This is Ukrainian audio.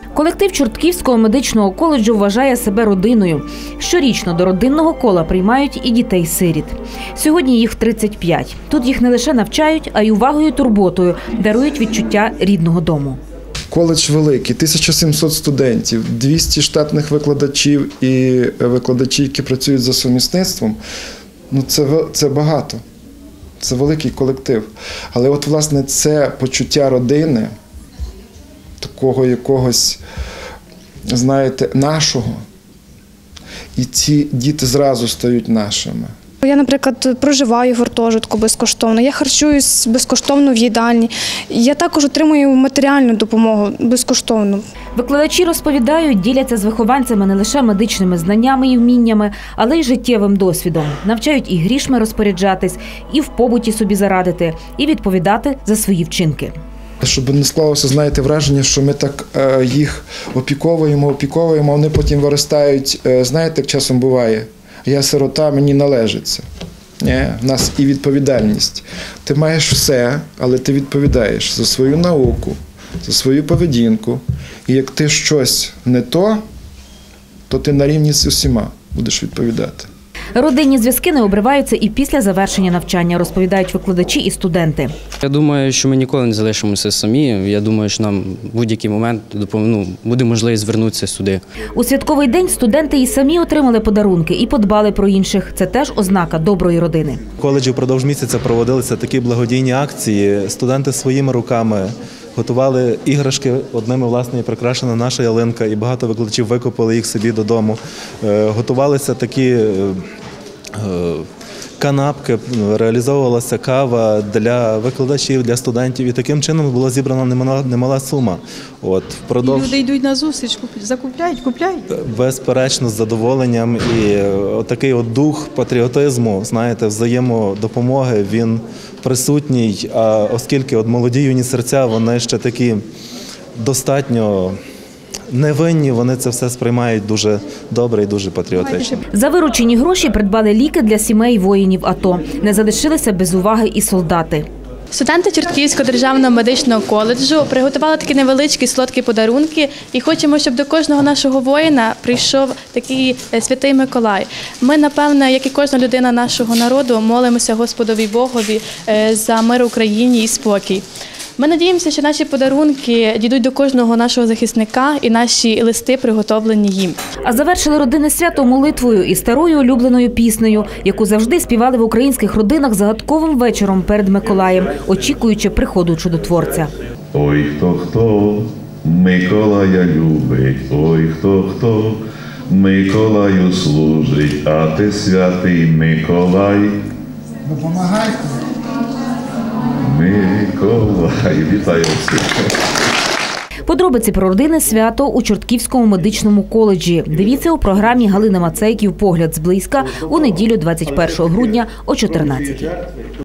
Колектив Чортківського медичного коледжу вважає себе родиною. Щорічно до родинного кола приймають і дітей-сиріт. Сьогодні їх 35. Тут їх не лише навчають, а й увагою і турботою дарують відчуття рідного дому. Коледж великий, 1700 студентів, 200 штатних викладачів і викладачі, які працюють за сумісництвом. Це багато, це великий колектив. Але от, власне, це почуття родини, такого якогось, знаєте, нашого. І ці діти зразу стають нашими. Я, наприклад, проживаю в гуртожитку безкоштовно, я харчуюсь безкоштовно в їдальні. Я також отримую матеріальну допомогу безкоштовно. Викладачі розповідають, діляться з вихованцями не лише медичними знаннями і вміннями, але й життєвим досвідом. Навчають і грішми розпоряджатись, і в побуті собі зарадити, і відповідати за свої вчинки. Щоб не склалося, знаєте, враження, що ми так їх опіковуємо, а вони потім виростають, знаєте, як часом буває. Я сирота, мені належиться. Ні, в нас і відповідальність. Ти маєш все, але ти відповідаєш за свою науку, за свою поведінку. І як ти щось не то ти на рівні з усіма будеш відповідати. Родинні зв'язки не обриваються і після завершення навчання, розповідають викладачі і студенти. Я думаю, що ми ніколи не залишимося самі. Я думаю, що нам в будь-який момент буде можливість звернутися сюди. У святковий день студенти і самі отримали подарунки і подбали про інших. Це теж ознака доброї родини. В коледжі впродовж місяця проводилися такі благодійні акції. Студенти своїми руками готували іграшки, одними, власне, і прикрашена наша ялинка, і багато викладачів викопали їх собі додому. Готувалися такі канапки, реалізовувалася кава для викладачів, для студентів, і таким чином була зібрана немала сума. І люди йдуть на зустріч, закупляють. Безперечно, з задоволенням, і такий дух патріотизму, знаєте, взаємодопомоги, він присутній, а оскільки молоді юні серця, вони ще такі достатньо невинні, вони це все сприймають дуже добре і дуже патріотично. За виручені гроші придбали ліки для сімей воїнів АТО. Не залишилися без уваги і солдати. Студенти Чортківського державного медичного коледжу приготували такі невеличкі солодкі подарунки і хочемо, щоб до кожного нашого воїна прийшов такий святий Миколай. Ми, напевне, як і кожна людина нашого народу, молимося Господові Богові за мир в Україні і спокій. Ми надіємося, що наші подарунки дійдуть до кожного нашого захисника і наші листи приготовлені їм. А завершили родинне свято молитвою і старою улюбленою піснею, яку завжди співали в українських родинах загадковим вечором перед Миколаєм, очікуючи приходу чудотворця. Ой, хто Миколая любить, ой, хто Миколаю служить, а ти святий Миколай. Допомагайте. Миколай, вітаю всіх. Подробиці про родинне свято у Чортківському медичному коледжі. Дивіться у програмі Галини Мацейків «Погляд зблизька» у неділю 21 грудня о 14-й.